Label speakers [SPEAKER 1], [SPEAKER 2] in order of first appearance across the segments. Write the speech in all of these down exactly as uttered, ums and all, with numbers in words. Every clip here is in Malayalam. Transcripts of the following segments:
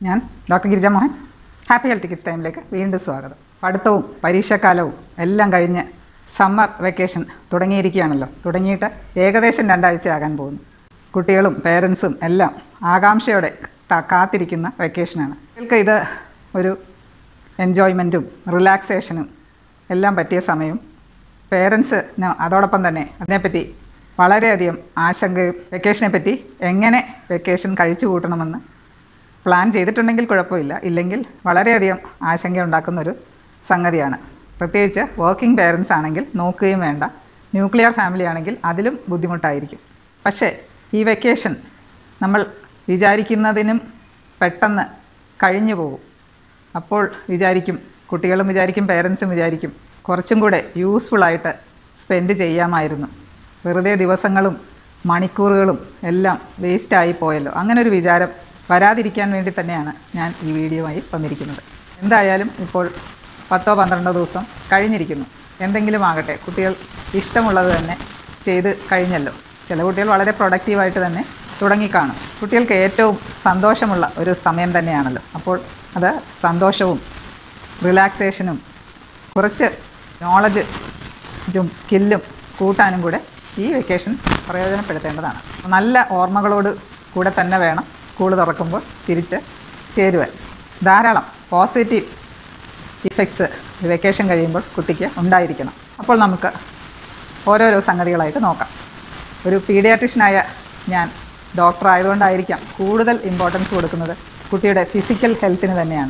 [SPEAKER 1] ഞാൻ doctor Girija Mohan. Happy health kids ടൈമിലേക്ക് വീണ്ടും സ്വാഗതം. പഠിത്തവും പരീക്ഷാക്കാലവും എല്ലാം കഴിഞ്ഞ് സമ്മർ വെക്കേഷൻ തുടങ്ങിയിരിക്കുകയാണല്ലോ. തുടങ്ങിയിട്ട് ഏകദേശം രണ്ടാഴ്ചയാകാൻ പോകുന്നു. കുട്ടികളും പേരൻസും എല്ലാം ആകാംക്ഷയോടെ കാത്തിരിക്കുന്ന വെക്കേഷനാണ്. കുട്ടികൾക്ക് ഇത് ഒരു എൻജോയ്മെൻറ്റും റിലാക്സേഷനും എല്ലാം പറ്റിയ സമയവും പേരൻസ് അതോടൊപ്പം തന്നെ അതിനെപ്പറ്റി വളരെയധികം ആശങ്കയും വെക്കേഷനെ പറ്റി എങ്ങനെ വെക്കേഷൻ കഴിച്ചു കൂട്ടണമെന്ന് പ്ലാൻ ചെയ്തിട്ടുണ്ടെങ്കിൽ കുഴപ്പമില്ല, ഇല്ലെങ്കിൽ വളരെയധികം ആശങ്ക ഉണ്ടാക്കുന്നൊരു സംഗതിയാണ്. പ്രത്യേകിച്ച് വർക്കിംഗ് പേരൻസ് ആണെങ്കിൽ നോക്കുകയും വേണ്ട, ന്യൂക്ലിയർ ഫാമിലി ആണെങ്കിൽ അതിലും ബുദ്ധിമുട്ടായിരിക്കും. പക്ഷേ ഈ വെക്കേഷൻ നമ്മൾ വിചാരിക്കുന്നതിനും പെട്ടെന്ന് കഴിഞ്ഞു പോകും. അപ്പോൾ വിചാരിക്കും, കുട്ടികളും വിചാരിക്കും, പേരൻസും വിചാരിക്കും, കുറച്ചും കൂടെ യൂസ്ഫുള്ളായിട്ട് സ്പെൻഡ് ചെയ്യാമായിരുന്നു, വെറുതെ ദിവസങ്ങളും മണിക്കൂറുകളും എല്ലാം വേസ്റ്റായി പോയല്ലോ. അങ്ങനൊരു വിചാരം വരാതിരിക്കാൻ വേണ്ടി തന്നെയാണ് ഞാൻ ഈ വീഡിയോയുമായി വന്നിരിക്കുന്നത്. എന്തായാലും ഇപ്പോൾ പത്തോ പന്ത്രണ്ടോ ദിവസം കഴിഞ്ഞിരിക്കുന്നു. എന്തെങ്കിലും ആകട്ടെ, കുട്ടികൾ ഇഷ്ടമുള്ളത് തന്നെ ചെയ്ത് കഴിഞ്ഞല്ലോ. ചില കുട്ടികൾ വളരെ പ്രൊഡക്റ്റീവായിട്ട് തന്നെ തുടങ്ങിക്കാണും. കുട്ടികൾക്ക് ഏറ്റവും സന്തോഷമുള്ള ഒരു സമയം തന്നെയാണല്ലോ. അപ്പോൾ അത് സന്തോഷവും റിലാക്സേഷനും കുറച്ച് നോളജും സ്കില്ലും കൂട്ടാനും കൂടെ ഈ വെക്കേഷൻ പ്രയോജനപ്പെടുത്തേണ്ടതാണ്. നല്ല ഓർമ്മകളോട് കൂടെ തന്നെ വേണം സ്കൂൾ തുറക്കുമ്പോൾ തിരിച്ച് ചേരുവാൻ. ധാരാളം പോസിറ്റീവ് ഇഫക്ട്സ് വെക്കേഷൻ കഴിയുമ്പോൾ കുട്ടിക്ക് ഉണ്ടായിരിക്കണം. അപ്പോൾ നമുക്ക് ഓരോരോ സംഗതികളായിട്ട് നോക്കാം. ഒരു പീഡിയാട്രിഷ്യനായ ഞാൻ ഡോക്ടർ ആയതുകൊണ്ടായിരിക്കാം കൂടുതൽ ഇമ്പോർട്ടൻസ് കൊടുക്കുന്നത് കുട്ടിയുടെ ഫിസിക്കൽ ഹെൽത്തിന് തന്നെയാണ്.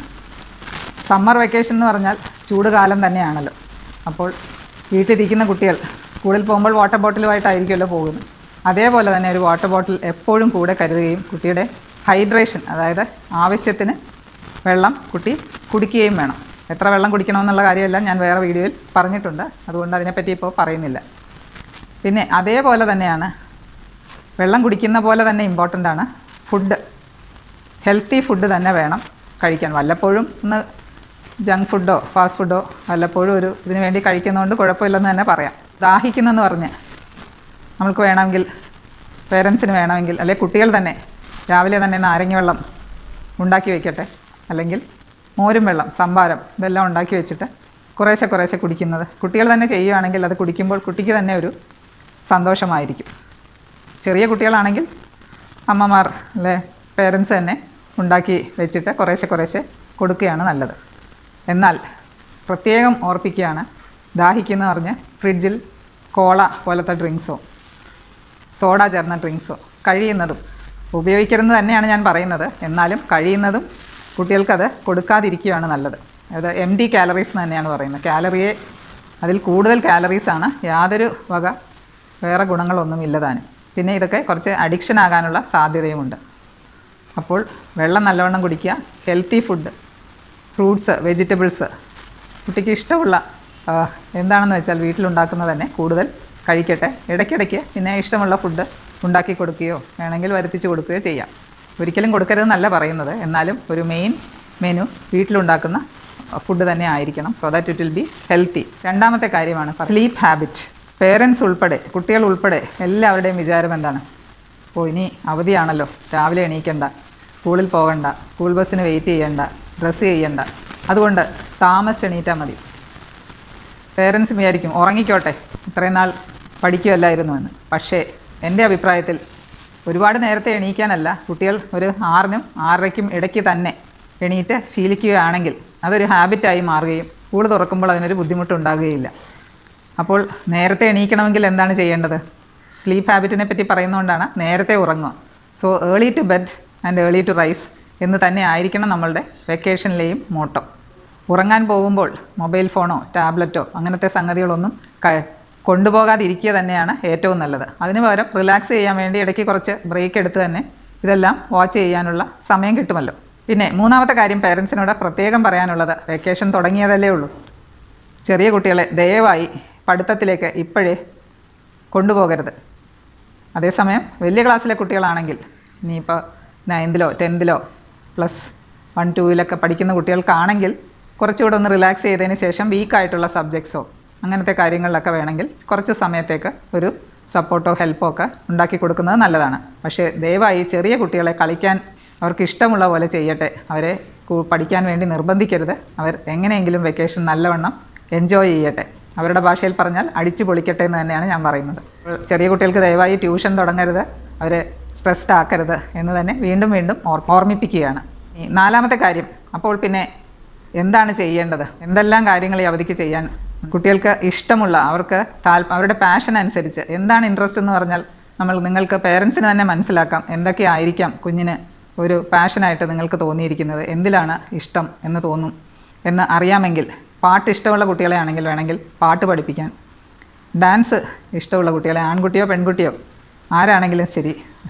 [SPEAKER 1] സമ്മർ വെക്കേഷൻ എന്ന് പറഞ്ഞാൽ ചൂട് കാലം തന്നെയാണല്ലോ. അപ്പോൾ വീട്ടിലിരിക്കുന്ന കുട്ടികൾ സ്കൂളിൽ പോകുമ്പോൾ വാട്ടർ ബോട്ടിലുമായിട്ടായിരിക്കുമല്ലോ പോകുന്നത്. അതേപോലെ തന്നെ ഒരു വാട്ടർ ബോട്ടിൽ എപ്പോഴും കൂടെ കരുതുകയും കുട്ടിയുടെ ഹൈഡ്രേഷൻ, അതായത് ആവശ്യത്തിന് വെള്ളം കുട്ടി കുടിക്കുകയും വേണം. എത്ര വെള്ളം കുടിക്കണമെന്നുള്ള കാര്യമെല്ലാം ഞാൻ വേറെ വീഡിയോയിൽ പറഞ്ഞിട്ടുണ്ട്, അതുകൊണ്ട് അതിനെപ്പറ്റി ഇപ്പോൾ പറയുന്നില്ല. പിന്നെ അതേപോലെ തന്നെയാണ് വെള്ളം കുടിക്കുന്ന പോലെ തന്നെ ഇമ്പോർട്ടൻ്റ് ആണ് ഫുഡ്. ഹെൽത്തി ഫുഡ് തന്നെ വേണം കഴിക്കാൻ. വല്ലപ്പോഴും ഒന്ന് ജങ്ക് ഫുഡോ ഫാസ്റ്റ് ഫുഡോ വല്ലപ്പോഴും ഒരു ഇതിനു വേണ്ടി കഴിക്കുന്നതുകൊണ്ട് കുഴപ്പമില്ലെന്ന് തന്നെ പറയാം. ദാഹിക്കുന്നെന്ന് പറഞ്ഞ് നമുക്ക് വേണമെങ്കിൽ, പേരൻസിന് വേണമെങ്കിൽ, അല്ലെങ്കിൽ കുട്ടികൾ തന്നെ രാവിലെ തന്നെ നാരങ്ങ വെള്ളം ഉണ്ടാക്കി വയ്ക്കട്ടെ, അല്ലെങ്കിൽ മോരും വെള്ളം, സംഭാരം, ഇതെല്ലാം ഉണ്ടാക്കി വെച്ചിട്ട് കുറേശ്ശെ കുറേശ്ശെ കുടിക്കുന്നത് കുട്ടികൾ തന്നെ ചെയ്യുകയാണെങ്കിൽ അത് കുടിക്കുമ്പോൾ കുട്ടിക്ക് തന്നെ ഒരു സന്തോഷമായിരിക്കും. ചെറിയ കുട്ടികളാണെങ്കിൽ അമ്മമാർ അല്ലെ പേരൻസ് തന്നെ ഉണ്ടാക്കി വെച്ചിട്ട് കുറേശ്ശെ കുറേശ്ശെ കൊടുക്കുകയാണ് നല്ലത്. എന്നാൽ പ്രത്യേകം ഓർപ്പിക്കുകയാണ്, ദാഹിക്കുന്ന പറഞ്ഞ് ഫ്രിഡ്ജിൽ കോള പോലത്തെ ഡ്രിങ്ക്സോ സോഡ ചേർന്ന ഡ്രിങ്ക്സോ കഴിയുന്നതും ഉപയോഗിക്കരുതെന്ന് തന്നെയാണ് ഞാൻ പറയുന്നത്. എന്നാലും കഴിയുന്നതും കുട്ടികൾക്കത് കൊടുക്കാതിരിക്കുകയാണ് നല്ലത്. അത് എം ഡി കാലറീസ് എന്ന് തന്നെയാണ് പറയുന്നത്. കാലറിയെ അതിൽ കൂടുതൽ കാലറീസാണ്, യാതൊരു വക വേറെ ഗുണങ്ങളൊന്നും ഇല്ലതാനും. പിന്നെ ഇതൊക്കെ കുറച്ച് അഡിക്ഷൻ ആകാനുള്ള സാധ്യതയുമുണ്ട്. അപ്പോൾ വെള്ളം നല്ലവണ്ണം കുടിക്കുക, ഹെൽത്തി ഫുഡ്, ഫ്രൂട്ട്സ്, വെജിറ്റബിൾസ്, കുട്ടിക്ക് ഇഷ്ടമുള്ള എന്താണെന്ന് വെച്ചാൽ വീട്ടിലുണ്ടാക്കുന്നത് തന്നെ കൂടുതൽ കഴിക്കട്ടെ. ഇടയ്ക്കിടയ്ക്ക് പിന്നെ ഇഷ്ടമുള്ള ഫുഡ് ഉണ്ടാക്കി കൊടുക്കുകയോ വേണമെങ്കിൽ വരുത്തിച്ച് കൊടുക്കുകയോ ചെയ്യാം. ഒരിക്കലും കൊടുക്കരുതെന്നല്ല പറയുന്നത്, എന്നാലും ഒരു മെയിൻ മെനു വീട്ടിലുണ്ടാക്കുന്ന ഫുഡ് തന്നെ ആയിരിക്കണം, so that it will be healthy. രണ്ടാമത്തെ കാര്യമാണ് സ്ലീപ്പ് ഹാബിറ്റ്. പേരൻസ് ഉൾപ്പെടെ, കുട്ടികൾ ഉൾപ്പെടെ എല്ലാവരുടെയും വിചാരം എന്താണ്? ഓ, ഇനി അവധിയാണല്ലോ, രാവിലെ എണീക്കണ്ട, സ്കൂളിൽ പോകണ്ട, സ്കൂൾ ബസ്സിന് വെയിറ്റ് ചെയ്യണ്ട, ഡ്രസ്സ് ചെയ്യണ്ട, അതുകൊണ്ട് താമസിച്ച് എണീറ്റാൽ മതി. പേരൻസ് വിചാരിക്കും ഉറങ്ങിക്കോട്ടെ, ഇത്രയും നാൾ പഠിക്കുമല്ലായിരുന്നു എന്ന്. പക്ഷേ എൻ്റെ അഭിപ്രായത്തിൽ ഒരുപാട് നേരത്തെ എണീക്കാനല്ല, കുട്ടികൾ ഒരു ആറിനും ആറരയ്ക്കും ഇടയ്ക്ക് തന്നെ എണീറ്റ് ശീലിക്കുകയാണെങ്കിൽ അതൊരു ഹാബിറ്റായി മാറുകയും സ്കൂൾ തുറക്കുമ്പോൾ അതിനൊരു ബുദ്ധിമുട്ടുണ്ടാകുകയില്ല. അപ്പോൾ നേരത്തെ എണീക്കണമെങ്കിൽ എന്താണ് ചെയ്യേണ്ടത്? സ്ലീപ്പ് ഹാബിറ്റിനെ പറ്റി പറയുന്നതുകൊണ്ടാണ് നേരത്തെ ഉറങ്ങുക. So early to bed and early to rise എന്ന് തന്നെ ആയിരിക്കണം നമ്മളുടെ വെക്കേഷനിലെയും മോട്ടോ. ഉറങ്ങാൻ പോകുമ്പോൾ മൊബൈൽ ഫോണോ ടാബ്ലറ്റോ അങ്ങനത്തെ സംഗതികളൊന്നും കൊണ്ടുപോകാതിരിക്കുക തന്നെയാണ് ഏറ്റവും നല്ലത്. അതിന് പകരം റിലാക്സ് ചെയ്യാൻ വേണ്ടി ഇടയ്ക്ക് കുറച്ച് ബ്രേക്ക് എടുത്ത് തന്നെ ഇതെല്ലാം വാച്ച് ചെയ്യാനുള്ള സമയം കിട്ടുമല്ലോ. പിന്നെ മൂന്നാമത്തെ കാര്യം പേരൻസിനോട് പ്രത്യേകം പറയാനുള്ളത്, വെക്കേഷൻ തുടങ്ങിയതല്ലേ ഉള്ളൂ, ചെറിയ കുട്ടികളെ ദയവായി പഠിത്തത്തിലേക്ക് ഇപ്പോഴേ കൊണ്ടുപോകരുത്. അതേസമയം വലിയ ക്ലാസ്സിലെ കുട്ടികളാണെങ്കിൽ, ഇനിയിപ്പോൾ നയൻത്തിലോ ടെൻത്തിലോ പ്ലസ് വൺ ടൂവിലൊക്കെ പഠിക്കുന്ന കുട്ടികൾക്കാണെങ്കിൽ കുറച്ചുകൂടെ ഒന്ന് റിലാക്സ് ചെയ്തതിന് ശേഷം വീക്കായിട്ടുള്ള സബ്ജക്ട്സോ അങ്ങനത്തെ കാര്യങ്ങളിലൊക്കെ വേണമെങ്കിൽ കുറച്ച് സമയത്തേക്ക് ഒരു സപ്പോർട്ടോ ഹെൽപ്പോ ഒക്കെ ഉണ്ടാക്കി കൊടുക്കുന്നത് നല്ലതാണ്. പക്ഷേ ദയവായി ചെറിയ കുട്ടികളെ കളിക്കാൻ അവർക്ക് ഇഷ്ടമുള്ള പോലെ ചെയ്യട്ടെ. അവരെ പഠിക്കാൻ വേണ്ടി നിർബന്ധിക്കരുത്. അവർ എങ്ങനെയെങ്കിലും വെക്കേഷൻ നല്ലവണ്ണം എൻജോയ് ചെയ്യട്ടെ. അവരുടെ ഭാഷയിൽ പറഞ്ഞാൽ അടിച്ചു പൊളിക്കട്ടെ എന്ന് തന്നെയാണ് ഞാൻ പറയുന്നത്. ചെറിയ കുട്ടികൾക്ക് ദയവായി ട്യൂഷൻ തുടങ്ങരുത്, അവരെ സ്ട്രെസ്ഡ് ആക്കരുത് എന്ന് തന്നെ വീണ്ടും വീണ്ടും ഓർമ്മിപ്പിക്കുകയാണ്. നാലാമത്തെ കാര്യം, അപ്പോൾ പിന്നെ എന്താണ് ചെയ്യേണ്ടത്? എന്തെല്ലാം കാര്യങ്ങൾ ഈ അവധിക്ക് ചെയ്യാൻ? കുട്ടികൾക്ക് ഇഷ്ടമുള്ള, അവർക്ക് താല്പ അവരുടെ പാഷൻ അനുസരിച്ച് എന്താണ് ഇൻട്രസ്റ്റ് എന്ന് പറഞ്ഞാൽ നമ്മൾ നിങ്ങൾക്ക് പേരൻസിന് തന്നെ മനസ്സിലാക്കാം എന്തൊക്കെ ആയിരിക്കാം കുഞ്ഞിന് ഒരു പാഷനായിട്ട് നിങ്ങൾക്ക് തോന്നിയിരിക്കുന്നത്, എന്തിലാണ് ഇഷ്ടം എന്ന് തോന്നും എന്ന് അറിയാമെങ്കിൽ, പാട്ട് ഇഷ്ടമുള്ള കുട്ടികളെ ആണെങ്കിൽ വേണമെങ്കിൽ പാട്ട് പഠിപ്പിക്കാൻ, ഡാൻസ് ഇഷ്ടമുള്ള കുട്ടികളെ ആൺകുട്ടിയോ പെൺകുട്ടിയോ ആരാണെങ്കിലും ശരി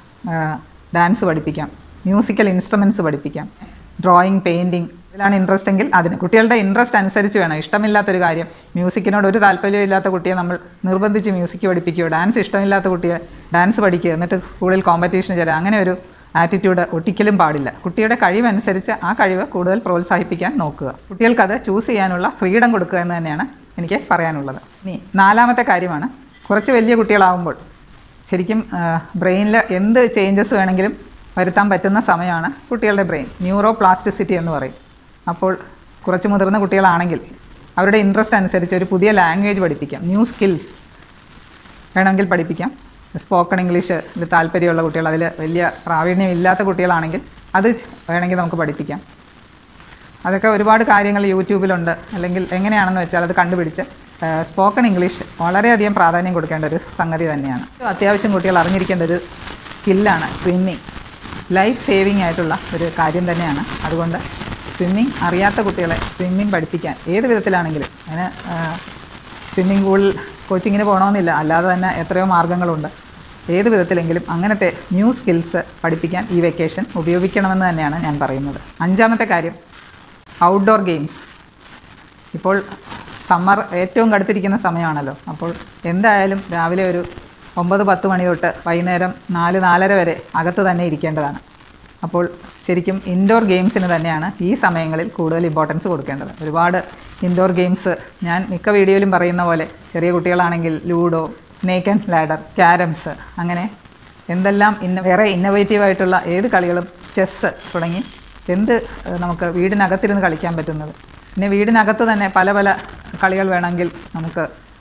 [SPEAKER 1] ഡാൻസ് പഠിപ്പിക്കാം, മ്യൂസിക്കൽ ഇൻസ്ട്രുമെൻറ്റ്സ് പഠിപ്പിക്കാം, ഡ്രോയിങ്, പെയിൻറ്റിങ് ഇതിലാണ് ഇൻട്രസ്റ്റ് എങ്കിൽ അതിന് കുട്ടികളുടെ ഇൻട്രസ്റ്റ് അനുസരിച്ച് വേണം. ഇഷ്ടമില്ലാത്തൊരു കാര്യം, മ്യൂസിക്കിനോട് ഒരു താല്പര്യമില്ലാത്ത കുട്ടിയെ നമ്മൾ നിർബന്ധിച്ച് മ്യൂസിക് പഠിപ്പിക്കുകയോ, ഡാൻസ് ഇഷ്ടമില്ലാത്ത കുട്ടിയെ ഡാൻസ് പഠിക്കുക, എന്നിട്ട് സ്കൂളിൽ കോമ്പറ്റീഷന് ചേരുക, അങ്ങനെ ഒരു ആറ്റിറ്റ്യൂഡ് ഒരിക്കലും പാടില്ല. കുട്ടിയുടെ കഴിവനുസരിച്ച് ആ കഴിവ് കൂടുതൽ പ്രോത്സാഹിപ്പിക്കാൻ നോക്കുക. കുട്ടികൾക്കത് ചൂസ് ചെയ്യാനുള്ള ഫ്രീഡം കൊടുക്കുക എന്ന് തന്നെയാണ് എനിക്ക് പറയാനുള്ളത്. ഇനി നാലാമത്തെ കാര്യമാണ്, കുറച്ച് വലിയ കുട്ടികളാകുമ്പോൾ ശരിക്കും ബ്രെയിനിൽ എന്ത് ചേഞ്ചസ് വേണമെങ്കിലും വരുത്താൻ പറ്റുന്ന സമയമാണ് കുട്ടികളുടെ ബ്രെയിൻ. ന്യൂറോ പ്ലാസ്റ്റിസിറ്റി എന്ന് പറയും. അപ്പോൾ കുറച്ച് മുതിർന്ന കുട്ടികളാണെങ്കിൽ അവരുടെ ഇൻട്രസ്റ്റ് അനുസരിച്ച് ഒരു പുതിയ ലാംഗ്വേജ് പഠിപ്പിക്കാം, ന്യൂ സ്കിൽസ് വേണമെങ്കിൽ പഠിപ്പിക്കാം. സ്പോക്കൺ ഇംഗ്ലീഷിൽ താല്പര്യമുള്ള കുട്ടികൾ, അതിൽ വലിയ പ്രാവീണ്യം ഇല്ലാത്ത കുട്ടികളാണെങ്കിൽ അത് വേണമെങ്കിൽ നമുക്ക് പഠിപ്പിക്കാം. അതൊക്കെ ഒരുപാട് കാര്യങ്ങൾ യൂട്യൂബിലുണ്ട്. അല്ലെങ്കിൽ എങ്ങനെയാണെന്ന് വെച്ചാൽ അത് കണ്ടുപിടിച്ച് സ്പോക്കൺ ഇംഗ്ലീഷ് വളരെയധികം പ്രാധാന്യം കൊടുക്കേണ്ട ഒരു സംഗതി തന്നെയാണ്. അത്യാവശ്യം കുട്ടികൾ അറിഞ്ഞിരിക്കേണ്ട ഒരു സ്കില്ലാണ് സ്വിമ്മിങ്. ലൈഫ് സേവിങ് ആയിട്ടുള്ള ഒരു കാര്യം തന്നെയാണ്. അതുകൊണ്ട് സ്വിമ്മിങ് അറിയാത്ത കുട്ടികളെ സ്വിമ്മിങ് പഠിപ്പിക്കാൻ ഏത് വിധത്തിലാണെങ്കിലും, അതിന് സ്വിമ്മിങ് പൂളിൽ കോച്ചിങ്ങിന് പോകണമെന്നില്ല, അല്ലാതെ തന്നെ എത്രയോ മാർഗ്ഗങ്ങളുണ്ട്. ഏത് വിധത്തിലെങ്കിലും അങ്ങനത്തെ ന്യൂ സ്കിൽസ് പഠിപ്പിക്കാൻ ഈ വെക്കേഷൻ ഉപയോഗിക്കണമെന്ന് തന്നെയാണ് ഞാൻ പറയുന്നത്. അഞ്ചാമത്തെ കാര്യം, ഔട്ട്ഡോർ ഗെയിംസ്. ഇപ്പോൾ സമ്മർ ഏറ്റവും കടുത്തിരിക്കുന്ന സമയമാണല്ലോ. അപ്പോൾ എന്തായാലും രാവിലെ ഒരു ഒമ്പത് പത്ത് മണി തൊട്ട് വൈകുന്നേരം നാല് നാലര വരെ അകത്ത് തന്നെ ഇരിക്കേണ്ടതാണ്. അപ്പോൾ ശരിക്കും ഇൻഡോർ ഗെയിംസിന് തന്നെയാണ് ഈ സമയങ്ങളിൽ കൂടുതൽ ഇമ്പോർട്ടൻസ് കൊടുക്കേണ്ടത്. ഒരുപാട് ഇൻഡോർ ഗെയിംസ് ഞാൻ മിക്ക വീഡിയോയിലും പറയുന്ന പോലെ, ചെറിയ കുട്ടികളാണെങ്കിൽ ludo, snake and ladder, carroms, അങ്ങനെ എന്തെല്ലാം ഇന്ന വേറെ ഇന്നോവേറ്റീവായിട്ടുള്ള ഏത് കളികളും, ചെസ്സ് തുടങ്ങി എന്ത് നമുക്ക് വീടിനകത്തിരുന്ന് കളിക്കാൻ പറ്റുന്നത്. പിന്നെ വീടിനകത്ത് തന്നെ പല പല കളികൾ വേണമെങ്കിൽ നമുക്ക്,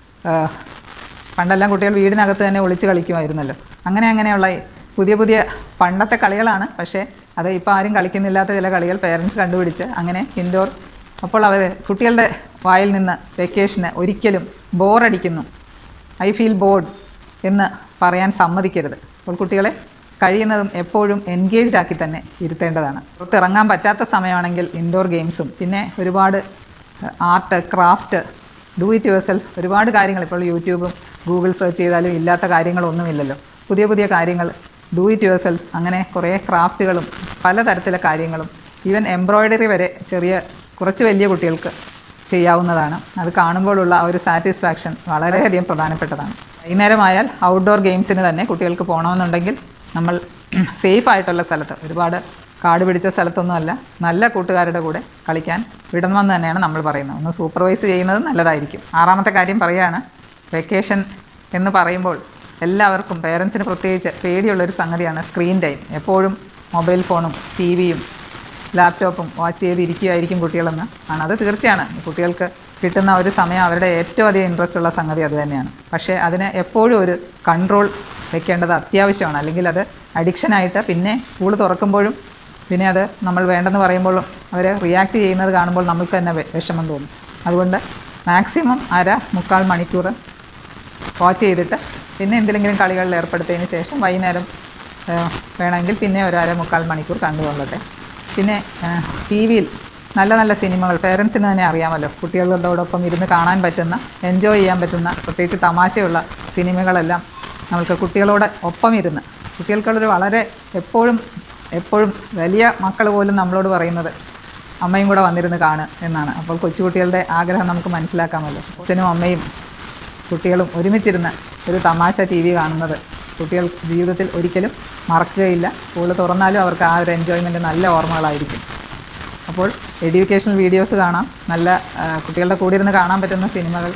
[SPEAKER 1] പണ്ടെല്ലാം കുട്ടികൾ വീടിനകത്ത് തന്നെ ഒളിച്ച് കളിക്കുമായിരുന്നല്ലോ. അങ്ങനെ അങ്ങനെയുള്ള പുതിയ പുതിയ പണ്ടത്തെ കളികളാണ്, പക്ഷേ അത് ഇപ്പോൾ ആരും കളിക്കുന്നില്ലാത്ത ചില കളികൾ പേരൻസ് കണ്ടുപിടിച്ച് അങ്ങനെ ഇൻഡോർ. അപ്പോൾ അവർ കുട്ടികളുടെ വായിൽ നിന്ന് വെക്കേഷന് ഒരിക്കലും ബോറടിക്കുന്നു, ഐ ഫീൽ ബോർഡ് എന്ന് പറയാൻ സമ്മതിക്കരുത്. അപ്പോൾ കുട്ടികളെ കഴിയുന്നതും എപ്പോഴും എൻഗേജ്ഡ് ആക്കി തന്നെ ഇരുത്തേണ്ടതാണ്. പുറത്തിറങ്ങാൻ പറ്റാത്ത സമയമാണെങ്കിൽ ഇൻഡോർ ഗെയിംസും, പിന്നെ ഒരുപാട് art, craft, do it yourself, ഒരുപാട് കാര്യങ്ങൾ ഇപ്പോൾ യൂട്യൂബും ഗൂഗിൾ സെർച്ച് ചെയ്താലും ഇല്ലാത്ത കാര്യങ്ങളൊന്നുമില്ലല്ലോ. പുതിയ പുതിയ കാര്യങ്ങൾ, ഡു ഇറ്റ് യുവർ സെൽഫ്, അങ്ങനെ കുറേ ക്രാഫ്റ്റുകളും പലതരത്തിലെ കാര്യങ്ങളും, ഈവൻ എംബ്രോയ്ഡറി വരെ ചെറിയ കുറച്ച് വലിയ കുട്ടികൾക്ക് ചെയ്യാവുന്നതാണ്. അത് കാണുമ്പോഴുള്ള ആ ഒരു സാറ്റിസ്ഫാക്ഷൻ വളരെയധികം പ്രധാനപ്പെട്ടതാണ്. വൈകുന്നേരമായാൽ ഔട്ട്ഡോർ ഗെയിംസിന് തന്നെ കുട്ടികൾക്ക് പോകണമെന്നുണ്ടെങ്കിൽ നമ്മൾ സേഫ് ആയിട്ടുള്ള സ്ഥലത്ത്, ഒരുപാട് കാട് പിടിച്ച സ്ഥലത്തൊന്നുമല്ല, നല്ല കൂട്ടുകാരുടെ കൂടെ കളിക്കാൻ വിടണമെന്ന് തന്നെയാണ് നമ്മൾ പറയുന്നത്. ഒന്ന് സൂപ്പർവൈസ് ചെയ്യുന്നത് നല്ലതായിരിക്കും. ആറാമത്തെ കാര്യം പറയുകയാണ്, വെക്കേഷൻ എന്ന് പറയുമ്പോൾ എല്ലാവർക്കും, പേരൻസിന് പ്രത്യേകിച്ച് പേടിയുള്ളൊരു സംഗതിയാണ് സ്ക്രീൻ ടൈം. എപ്പോഴും മൊബൈൽ ഫോണും ടി വിയും ലാപ്ടോപ്പും വാച്ച് ചെയ്തിരിക്കുകയായിരിക്കും കുട്ടികളെന്ന് ആണ്. അത് തീർച്ചയാണ്. കുട്ടികൾക്ക് കിട്ടുന്ന ഒരു സമയം അവരുടെ ഏറ്റവും അധികം ഇൻട്രസ്റ്റ് ഉള്ള സംഗതി അത് തന്നെയാണ്. പക്ഷേ അതിന് എപ്പോഴും ഒരു കൺട്രോൾ വെക്കേണ്ടത് അത്യാവശ്യമാണ്. അല്ലെങ്കിൽ അത് അഡിക്ഷനായിട്ട് പിന്നെ സ്കൂൾ തുറക്കുമ്പോഴും പിന്നെ അത് നമ്മൾ വേണ്ടെന്ന് പറയുമ്പോഴും അവർ റിയാക്ട് ചെയ്യുന്നത് കാണുമ്പോൾ നമുക്ക് തന്നെ വിഷമം തോന്നും. അതുകൊണ്ട് മാക്സിമം അര മുക്കാൽ മണിക്കൂർ വാച്ച് ചെയ്തിട്ട് പിന്നെ എന്തെങ്കിലും കളികളിൽ ഏർപ്പെടുത്തിയതിന് ശേഷം വൈകുന്നേരം വേണമെങ്കിൽ പിന്നെ ഒരു അര മുക്കാൽ മണിക്കൂർ കണ്ടുകൊള്ളട്ടെ. പിന്നെ ടി വിയിൽ നല്ല നല്ല സിനിമകൾ, പേരൻസിന് തന്നെ അറിയാമല്ലോ, കുട്ടികളോടൊപ്പം ഇരുന്ന് കാണാൻ പറ്റുന്ന, എൻജോയ് ചെയ്യാൻ പറ്റുന്ന, പ്രത്യേകിച്ച് തമാശയുള്ള സിനിമകളെല്ലാം നമ്മൾക്ക് കുട്ടികളോട് ഒപ്പം ഇരുന്ന്, കുട്ടികൾക്കുള്ളൊരു വളരെ എപ്പോഴും എപ്പോഴും വലിയ മക്കൾ പോലും നമ്മളോട് പറയുന്നത് അമ്മയും കൂടെ വന്നിരുന്ന് കാണ് എന്നാണ്. അപ്പോൾ കൊച്ചുകുട്ടികളുടെ ആഗ്രഹം നമുക്ക് മനസ്സിലാക്കാമല്ലോ. അച്ഛനും അമ്മയും കുട്ടികളും ഒരുമിച്ചിരുന്ന് ഒരു തമാശ ടി വി കാണുന്നത് കുട്ടികൾ ജീവിതത്തിൽ ഒരിക്കലും മറക്കുകയില്ല. സ്കൂൾ തുറന്നാലും അവർക്ക് ആ ഒരു എൻജോയ്മെൻറ്റ് നല്ല ഓർമ്മകളായിരിക്കും. അപ്പോൾ എഡ്യൂക്കേഷണൽ വീഡിയോസ് കാണാം, നല്ല കുട്ടികളുടെ കൂടെ ഇരുന്ന് കാണാൻ പറ്റുന്ന സിനിമകൾ,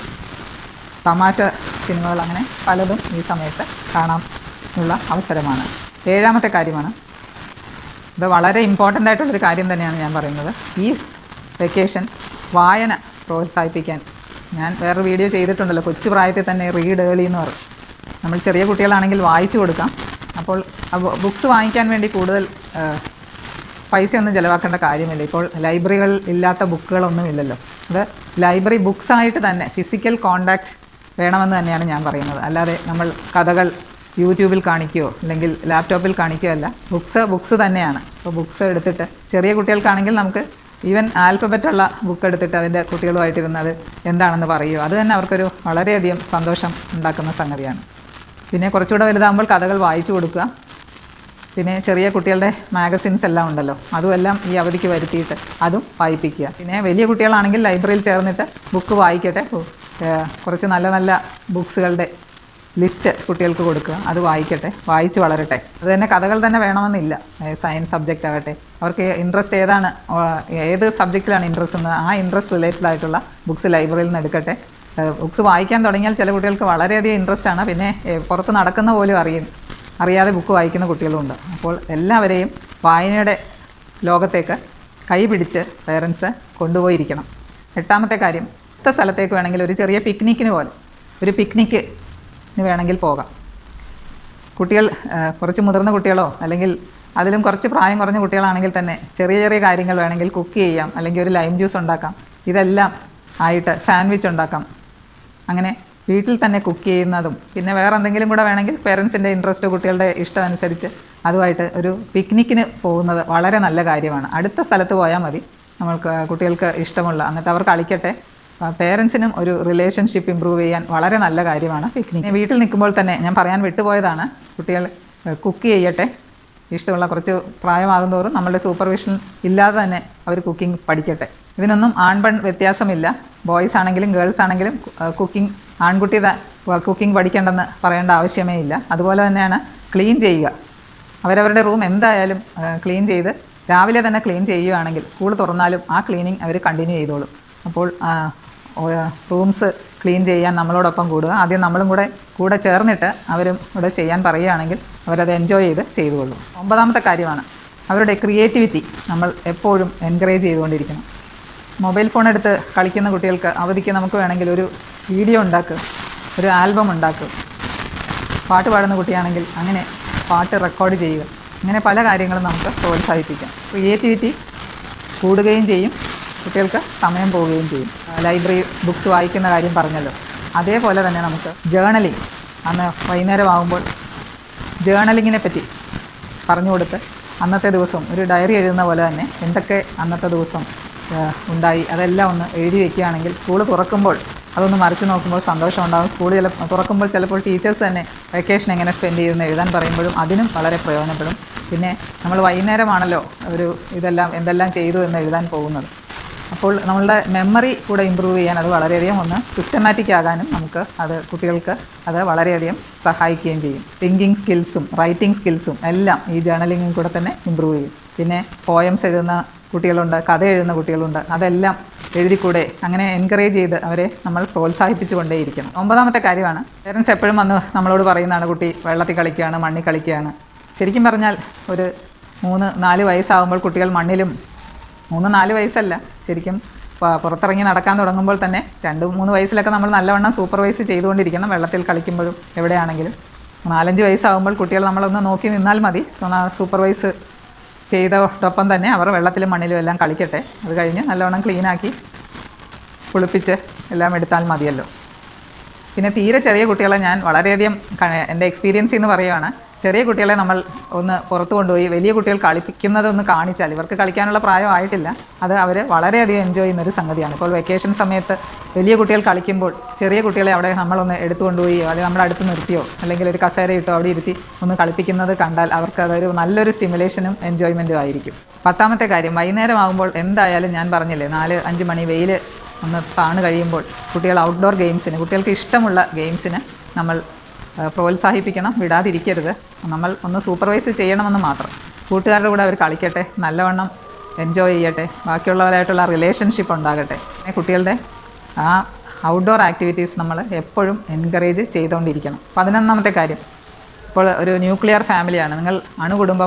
[SPEAKER 1] തമാശ സിനിമകൾ, അങ്ങനെ പലതും ഈ സമയത്ത് കാണാനുള്ള അവസരമാണ്. ഏഴാമത്തെ കാര്യമാണ് ഇത് വളരെ ഇമ്പോർട്ടൻ്റ് ആയിട്ടുള്ളൊരു കാര്യം തന്നെയാണ് ഞാൻ പറയുന്നത്. ഈ വെക്കേഷൻ വായന പ്രോത്സാഹിപ്പിക്കാൻ ഞാൻ വേറൊരു വീഡിയോ ചെയ്തിട്ടുണ്ടല്ലോ, കൊച്ചു പ്രായത്തിൽ തന്നെ റീഡ് ഏർലി എന്ന് പറയും. നമ്മൾ ചെറിയ കുട്ടികളാണെങ്കിൽ വായിച്ചു കൊടുക്കാം. അപ്പോൾ ബുക്സ് വാങ്ങിക്കാൻ വേണ്ടി കൂടുതൽ പൈസയൊന്നും ചിലവാക്കേണ്ട കാര്യമില്ല. ഇപ്പോൾ ലൈബ്രറികൾ ഇല്ലാത്ത ബുക്കുകളൊന്നും ഇല്ലല്ലോ. അത് ലൈബ്രറി ബുക്സായിട്ട് തന്നെ ഫിസിക്കൽ കോണ്ടാക്റ്റ് വേണമെന്ന് തന്നെയാണ് ഞാൻ പറയുന്നത്. അല്ലാതെ നമ്മൾ കഥകൾ യൂട്യൂബിൽ കാണിക്കുകയോ അല്ലെങ്കിൽ ലാപ്ടോപ്പിൽ കാണിക്കുകയോ അല്ല. ബുക്സ് ബുക്സ് തന്നെയാണ്. അപ്പോൾ ബുക്സ് എടുത്തിട്ട് ചെറിയ കുട്ടികൾക്കാണെങ്കിൽ നമുക്ക് ഈവൻ ആൽഫബറ്റുള്ള ബുക്ക് എടുത്തിട്ട് അതിൻ്റെ കുട്ടികളുമായിട്ടിരുന്നത് എന്താണെന്ന് പറയുമോ, അത് തന്നെ അവർക്കൊരു വളരെയധികം സന്തോഷം ഉണ്ടാക്കുന്ന സംഗതിയാണ്. പിന്നെ കുറച്ചുകൂടെ വലുതാകുമ്പോൾ കഥകൾ വായിച്ചു കൊടുക്കുക. പിന്നെ ചെറിയ കുട്ടികളുടെ മാഗസിൻസ് എല്ലാം ഉണ്ടല്ലോ, അതുമെല്ലാം ഈ അവധിക്ക് വരുത്തിയിട്ട് അതും വായിപ്പിക്കുക. പിന്നെ വലിയ കുട്ടികളാണെങ്കിൽ ലൈബ്രറിയിൽ ചേർന്നിട്ട് ബുക്ക് വായിക്കട്ടെ. കുറച്ച് നല്ല നല്ല ബുക്സുകളുടെ ലിസ്റ്റ് കുട്ടികൾക്ക് കൊടുക്കുക, അത് വായിക്കട്ടെ, വായിച്ച് വളരട്ടെ. അത് തന്നെ കഥകൾ തന്നെ വേണമെന്നില്ല. സയൻസ് സബ്ജക്റ്റ് ആകട്ടെ, അവർക്ക് ഇൻട്രസ്റ്റ് ഏതാണ്, ഏത് സബ്ജക്റ്റിലാണ് ഇൻട്രസ്റ്റ് എന്ന് ആ ഇൻട്രസ്റ്റ് റിലേറ്റഡ് ആയിട്ടുള്ള ബുക്സ് ലൈബ്രറിയിൽ നിന്ന് എടുക്കട്ടെ. ബുക്സ് വായിക്കാൻ തുടങ്ങിയാൽ ചില കുട്ടികൾക്ക് വളരെയധികം ഇൻട്രസ്റ്റ് ആണ്. പിന്നെ പുറത്ത് നടക്കുന്ന പോലും അറിയും അറിയാതെ ബുക്ക് വായിക്കുന്ന കുട്ടികളുമുണ്ട്. അപ്പോൾ എല്ലാവരെയും വായനയുടെ ലോകത്തേക്ക് കൈ പിടിച്ച് പേരൻസ് കൊണ്ടുപോയിരിക്കണം. എട്ടാമത്തെ കാര്യം, അടുത്ത സ്ഥലത്തേക്ക് വേണമെങ്കിൽ ഒരു ചെറിയ പിക്നിക്കിന് പോലെ ഒരു പിക്നിക്കിന് വേണമെങ്കിൽ പോകാം. കുട്ടികൾ കുറച്ച് മുതിർന്ന കുട്ടികളോ അല്ലെങ്കിൽ അതിലും കുറച്ച് പ്രായം കുറഞ്ഞ കുട്ടികളാണെങ്കിൽ തന്നെ ചെറിയ ചെറിയ കാര്യങ്ങൾ വേണമെങ്കിൽ കുക്ക് ചെയ്യാം, അല്ലെങ്കിൽ ഒരു ലൈം ജ്യൂസ് ഉണ്ടാക്കാം. ഇതെല്ലാം ആയിട്ട് സാൻഡ്വിച്ച് ഉണ്ടാക്കാം. അങ്ങനെ വീട്ടിൽ തന്നെ കുക്ക് ചെയ്യുന്നതും പിന്നെ വേറെ എന്തെങ്കിലും കൂടെ വേണമെങ്കിൽ പേരൻസിൻ്റെ ഇൻട്രസ്റ്റ് കുട്ടികളുടെ ഇഷ്ടം അനുസരിച്ച് അതുമായിട്ട് ഒരു പിക്നിക്കിന് പോകുന്നത് വളരെ നല്ല കാര്യമാണ്. അടുത്ത സ്ഥലത്ത് പോയാൽ മതി, നമ്മൾക്ക് കുട്ടികൾക്ക് ഇഷ്ടമുള്ള, എന്നിട്ട് അവർ കളിക്കട്ടെ. പേരൻസിനും ഒരു റിലേഷൻഷിപ്പ് ഇമ്പ്രൂവ് ചെയ്യാൻ വളരെ നല്ല കാര്യമാണ് പിക്നിക്. വീട്ടിൽ നിൽക്കുമ്പോൾ തന്നെ ഞാൻ പറയാൻ വിട്ടുപോയതാണ്, കുട്ടികൾ കുക്ക് ചെയ്യട്ടെ. ഇഷ്ടമുള്ള കുറച്ച് പ്രായമാകുന്നതോറും നമ്മളുടെ സൂപ്പർവിഷൻ ഇല്ലാതെ തന്നെ അവർ കുക്കിംഗ് പഠിക്കട്ടെ. ഇതിനൊന്നും ആൺപെൺ വ്യത്യാസമില്ല. ബോയ്സ് ആണെങ്കിലും ഗേൾസ് ആണെങ്കിലും കുക്കിംഗ്, ആൺകുട്ടി കുക്കിംഗ് പഠിക്കേണ്ടെന്ന് പറയേണ്ട ആവശ്യമേ ഇല്ല. അതുപോലെ തന്നെയാണ് ക്ലീൻ ചെയ്യുക. അവരവരുടെ റൂം എന്തായാലും ക്ലീൻ ചെയ്ത് രാവിലെ തന്നെ ക്ലീൻ ചെയ്യുകയാണെങ്കിൽ സ്കൂൾ തുറന്നാലും ആ ക്ലീനിങ് അവർ കണ്ടിന്യൂ ചെയ്തോളും. അപ്പോൾ റൂംസ് ക്ലീൻ ചെയ്യാൻ നമ്മളോടൊപ്പം കൂടുക. ആദ്യം നമ്മളും കൂടെ കൂടെ ചേർന്നിട്ട് അവരും ഇവിടെ ചെയ്യാൻ പറയുകയാണെങ്കിൽ അവരത് എൻജോയ് ചെയ്ത് ചെയ്തുകൊള്ളും. ഒമ്പതാമത്തെ കാര്യമാണ്, അവരുടെ ക്രിയേറ്റിവിറ്റി നമ്മൾ എപ്പോഴും എൻകറേജ് ചെയ്തുകൊണ്ടിരിക്കണം. മൊബൈൽ ഫോൺ എടുത്ത് കളിക്കുന്ന കുട്ടികൾക്ക് അവധിക്ക് നമുക്ക് വേണമെങ്കിൽ ഒരു വീഡിയോ ഉണ്ടാക്കുക, ഒരു ആൽബം ഉണ്ടാക്കുക. പാട്ട് പാടുന്ന കുട്ടിയാണെങ്കിൽ അങ്ങനെ പാട്ട് റെക്കോർഡ് ചെയ്യുക. അങ്ങനെ പല കാര്യങ്ങളും നമുക്ക് പ്രോത്സാഹിപ്പിക്കാം. ക്രിയേറ്റിവിറ്റി കൂടുകയും ചെയ്യും, കുട്ടികൾക്ക് സമയം പോവുകയും ചെയ്യും. ലൈബ്രറി ബുക്സ് വായിക്കുന്ന കാര്യം പറഞ്ഞല്ലോ, അതേപോലെ തന്നെ നമുക്ക് ജേർണലിങ്, അന്ന് വൈകുന്നേരം ആകുമ്പോൾ ജേർണലിങ്ങിനെ പറ്റി പറഞ്ഞു കൊടുത്ത് അന്നത്തെ ദിവസം ഒരു ഡയറി എഴുതുന്ന പോലെ തന്നെ എന്തൊക്കെ അന്നത്തെ ദിവസം ഉണ്ടായി അതെല്ലാം ഒന്ന് എഴുതി വയ്ക്കുകയാണെങ്കിൽ സ്കൂൾ തുറക്കുമ്പോൾ അതൊന്ന് മറിച്ച് നോക്കുമ്പോൾ സന്തോഷം ഉണ്ടാകും. സ്കൂൾ ചില തുറക്കുമ്പോൾ ചിലപ്പോൾ ടീച്ചേഴ്സ് തന്നെ വെക്കേഷൻ എങ്ങനെ സ്പെൻഡ് ചെയ്തെന്ന് എഴുതാൻ പറയുമ്പോഴും അതിനും വളരെ പ്രയോജനപ്പെടും. പിന്നെ നമ്മൾ വൈകുന്നേരമാണല്ലോ ഒരു ഇതെല്ലാം എന്തെല്ലാം ചെയ്തു എന്ന് എഴുതാൻ പോകുന്നത്. അപ്പോൾ നമ്മളുടെ മെമ്മറി കൂടെ ഇമ്പ്രൂവ് ചെയ്യാൻ അത് വളരെയധികം ഒന്ന് സിസ്റ്റമാറ്റിക് ആകാനും നമുക്ക് അത് കുട്ടികൾക്ക് അത് വളരെയധികം സഹായിക്കുകയും ചെയ്യും. തിങ്കിങ് സ്കിൽസും റൈറ്റിംഗ് സ്കിൽസും എല്ലാം ഈ ജേർണലിങ്ങിൽ കൂടെ തന്നെ ഇമ്പ്രൂവ് ചെയ്യും. പിന്നെ പോയംസ് എഴുതുന്ന കുട്ടികളുണ്ട്, കഥ എഴുതുന്ന കുട്ടികളുണ്ട്, അതെല്ലാം എഴുതിക്കൂടെ. അങ്ങനെ എൻകറേജ് ചെയ്ത് അവരെ നമ്മൾ പ്രോത്സാഹിപ്പിച്ചു കൊണ്ടേയിരിക്കണം. ഒമ്പതാമത്തെ കാര്യമാണ്, പേരൻസ് എപ്പോഴും വന്ന് നമ്മളോട് പറയുന്നതാണ് കുട്ടി വെള്ളത്തിൽ കളിക്കുകയാണ്, മണ്ണിൽ കളിക്കുകയാണ്. ശരിക്കും പറഞ്ഞാൽ ഒരു മൂന്ന് നാല് വയസ്സാകുമ്പോൾ കുട്ടികൾ മണ്ണിലും, മൂന്ന് നാല് വയസ്സല്ല ശരിക്കും പുറത്തിറങ്ങി നടക്കാൻ തുടങ്ങുമ്പോൾ തന്നെ രണ്ട് മൂന്ന് വയസ്സിലൊക്കെ നമ്മൾ നല്ലവണ്ണം സൂപ്പർവൈസ് ചെയ്തുകൊണ്ടിരിക്കണം വെള്ളത്തിൽ കളിക്കുമ്പോഴും എവിടെയാണെങ്കിലും. നാലഞ്ച് വയസ്സാകുമ്പോൾ കുട്ടികൾ നമ്മളൊന്ന് നോക്കി നിന്നാൽ മതി. സൂപ്പർവൈസ് ചെയ്തോടൊപ്പം തന്നെ അവർ വെള്ളത്തിലും മണ്ണിലും എല്ലാം കളിക്കട്ടെ. അത് കഴിഞ്ഞ് നല്ലവണ്ണം ക്ലീനാക്കി കുളിപ്പിച്ച് എല്ലാം എടുത്താൽ മതിയല്ലോ. പിന്നെ തീരെ ചെറിയ കുട്ടികളെ ഞാൻ വളരെയധികം എൻ്റെ എക്സ്പീരിയൻസിൽ നിന്ന് പറയുകയാണ്, ചെറിയ കുട്ടികളെ നമ്മൾ ഒന്ന് പുറത്ത് കൊണ്ടുപോയി വലിയ കുട്ടികൾ കളിപ്പിക്കുന്നതൊന്ന് കാണിച്ചാൽ, ഇവർക്ക് കളിക്കാനുള്ള പ്രായമായിട്ടില്ല, അത് അവർ വളരെയധികം എൻജോയ് ചെയ്യുന്നൊരു സംഗതിയാണ്. ഇപ്പോൾ വെക്കേഷൻ സമയത്ത് വലിയ കുട്ടികൾ കളിക്കുമ്പോൾ ചെറിയ കുട്ടികളെ അവിടെ നമ്മളൊന്ന് എടുത്തു കൊണ്ടുപോയി അല്ലെങ്കിൽ നമ്മുടെ അടുത്ത് നിർത്തിയോ അല്ലെങ്കിൽ ഒരു കസേര ഇട്ടോ അവിടെ ഇരുത്തി ഒന്ന് കളിപ്പിക്കുന്നത് കണ്ടാൽ അവർക്ക് അതൊരു നല്ലൊരു സ്റ്റിമുലേഷനും എൻജോയ്മെൻറ്റും ആയിരിക്കും. പത്താമത്തെ കാര്യം, വൈകുന്നേരം ആകുമ്പോൾ എന്തായാലും ഞാൻ പറഞ്ഞില്ലേ നാല് അഞ്ച് മണി വെയിൽ ഒന്ന് താണു കഴിയുമ്പോൾ കുട്ടികൾ ഔട്ട്ഡോർ ഗെയിംസിന്, കുട്ടികൾക്ക് ഇഷ്ടമുള്ള ഗെയിംസിന് നമ്മൾ പ്രോത്സാഹിപ്പിക്കണം, വിടാതിരിക്കരുത്. നമ്മൾ ഒന്ന് സൂപ്പർവൈസ് ചെയ്യണമെന്ന് മാത്രം. കൂട്ടുകാരുടെ കൂടെ അവർ കളിക്കട്ടെ, നല്ലവണ്ണം എൻജോയ് ചെയ്യട്ടെ, ബാക്കിയുള്ളവരായിട്ടുള്ള റിലേഷൻഷിപ്പ് ഉണ്ടാകട്ടെ. കുട്ടികളുടെ ആ ഔട്ട്ഡോർ ആക്ടിവിറ്റീസ് നമ്മൾ എപ്പോഴും എൻകറേജ് ചെയ്തുകൊണ്ടിരിക്കണം. പതിനൊന്നാമത്തെ കാര്യം, ഇപ്പോൾ ഒരു ന്യൂക്ലിയർ ഫാമിലിയാണ്, നിങ്ങൾ അണുകുടുംബമാണ്.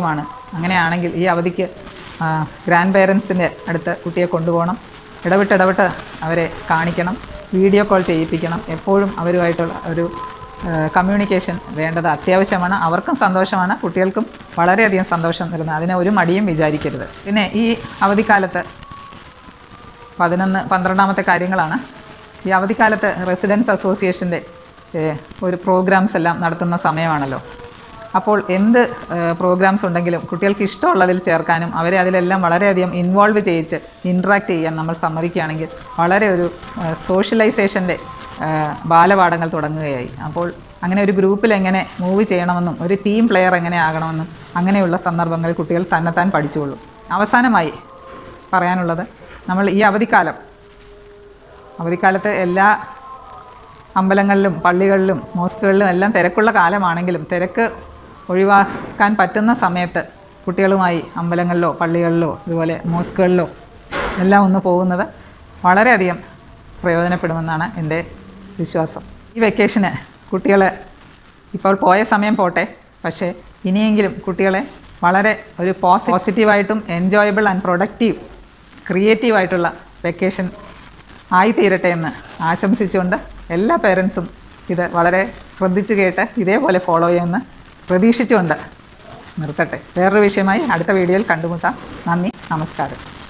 [SPEAKER 1] അങ്ങനെയാണെങ്കിൽ ഈ അവധിക്ക് ഗ്രാൻഡ് പേരൻസിൻ്റെ അടുത്ത് കുട്ടിയെ കൊണ്ടുപോകണം. ഇടവിട്ട് ഇടവിട്ട് അവരെ കാണിക്കണം, വീഡിയോ കോൾ ചെയ്യിപ്പിക്കണം. എപ്പോഴും അവരുമായിട്ടുള്ള ഒരു കമ്മ്യൂണിക്കേഷൻ വേണ്ടത് അത്യാവശ്യമാണ്. അവർക്കും സന്തോഷമാണ്, കുട്ടികൾക്കും വളരെയധികം സന്തോഷം തരുന്നത്. അതിനെ ഒരു മടിയും വിചാരിക്കരുത്. പിന്നെ ഈ അവധിക്കാലത്ത് പതിനൊന്ന് പന്ത്രണ്ടാമത്തെ കാര്യങ്ങളാണ്. ഈ അവധിക്കാലത്ത് റെസിഡൻസ് അസോസിയേഷൻ്റെ ഒരു പ്രോഗ്രാംസ് എല്ലാം നടത്തുന്ന സമയമാണല്ലോ. അപ്പോൾ എന്ത് പ്രോഗ്രാംസ് ഉണ്ടെങ്കിലും കുട്ടികൾക്ക് ഇഷ്ടമുള്ളതിൽ ചേർക്കാനും അവരെ അതിലെല്ലാം വളരെയധികം ഇൻവോൾവ് ചെയ്യിച്ച് ഇൻട്രാക്ട് ചെയ്യാൻ നമ്മൾ സമ്മതിക്കുകയാണെങ്കിൽ വളരെ ഒരു സോഷ്യലൈസേഷൻ്റെ ബാലപാഠങ്ങൾ തുടങ്ങുകയായി. അപ്പോൾ അങ്ങനെ ഒരു ഗ്രൂപ്പിൽ എങ്ങനെ മൂവ് ചെയ്യണമെന്നും ഒരു ടീം പ്ലെയർ എങ്ങനെ ആകണമെന്നും അങ്ങനെയുള്ള സന്ദർഭങ്ങളിൽ കുട്ടികൾ തന്നെത്താൻ പഠിച്ചുകൊള്ളും. അവസാനമായി പറയാനുള്ളത്, നമ്മൾ ഈ അവധിക്കാലം അവധിക്കാലത്ത് എല്ലാ അമ്പലങ്ങളിലും പള്ളികളിലും മോസ്കുകളിലും എല്ലാം തിരക്കുള്ള കാലമാണെങ്കിലും തിരക്ക് ഒഴിവാക്കാൻ പറ്റുന്ന സമയത്ത് കുട്ടികളുമായി അമ്പലങ്ങളിലോ പള്ളികളിലോ ഇതുപോലെ മോസ്കുകളിലോ എല്ലാം ഒന്ന് പോകുന്നത് വളരെയധികം പ്രയോജനപ്പെടുമെന്നാണ് എൻ്റെ വിശ്വാസം. ഈ വെക്കേഷന് കുട്ടികൾ ഇപ്പോൾ പോയ സമയം പോട്ടെ, പക്ഷേ ഇനിയെങ്കിലും കുട്ടികളെ വളരെ ഒരു പോസിറ്റീവായിട്ടും എൻജോയബിൾ ആൻഡ് പ്രൊഡക്റ്റീവ് ക്രിയേറ്റീവായിട്ടുള്ള വെക്കേഷൻ ആയിത്തീരട്ടെ എന്ന് ആശംസിച്ചുകൊണ്ട് എല്ലാ പേരൻസും ഇത് വളരെ ശ്രദ്ധിച്ചു കേട്ട് ഇതേപോലെ ഫോളോ ചെയ്യുമെന്ന് പ്രതീക്ഷിച്ചുകൊണ്ട് നിർത്തട്ടെ. വേറൊരു വിഷയമായി അടുത്ത വീഡിയോയിൽ കണ്ടുമുട്ടാം. നന്ദി, നമസ്കാരം.